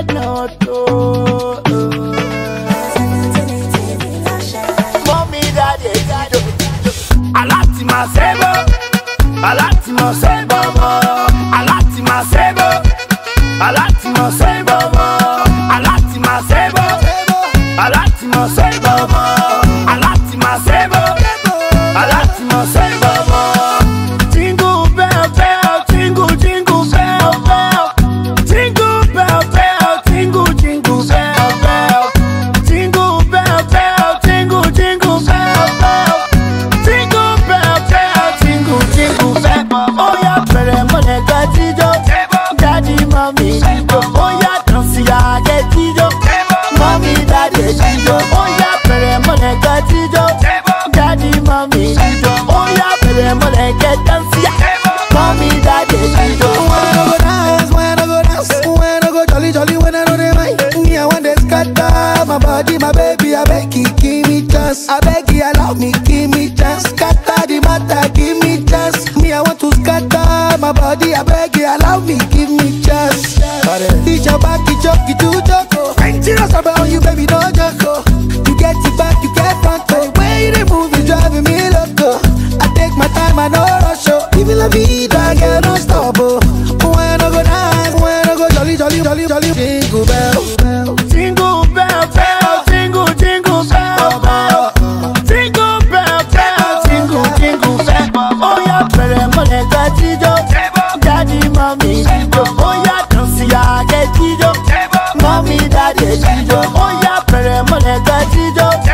no to. Mommy, daddy, daddy. Alatima sebo, Alatima sebo, Alatima sebo, Alatima sebo, Alatima sebo, Alatima sebo, Alatima sebo, Alatima sebo. Jingle bell bell, jingle jingle bell bell, jingle bell bell, jingle jingle bell bell, jingle bell bell, jingle jingle bell bell, jingle bell bell, jingle jingle bell. Oh yeah, pere mole gatijo, daddy mommy jijo. Oh yeah, dance ya get jijo, mommy daddy jijo. Oh yeah, pere mole gatijo, daddy mommy jijo. Oh yeah, pere mole get dance ya, mommy daddy jijo. When I go dance, when I go dance, when I go jolly jolly, when I know they mind. Me I want to scatter my body, my baby. I beg you, give me chance. I beg you, allow me, give me chance. Scatter the matter, give me chance. Me I want to scatter my body. I beg you, allow me, give me chance. It's your back, it's your to joko. Serious about you, baby, no joko. You get it back, you get front. The way they move, you driving me loco. I take my time, I know rush. Even la vida, girl, don't stop. When I go dance, when I go jolly, jolly, jolly, jolly, jingle bell, Jingle bell bell, jingle jingle bell bell, jingle bell bell, jingle jingle bell. Oh yeah, pere mole gatijo, daddy mommy jijo. Oh yeah, dance ya get jijo, mommy daddy jijo. Oh yeah, pere mole gatijo,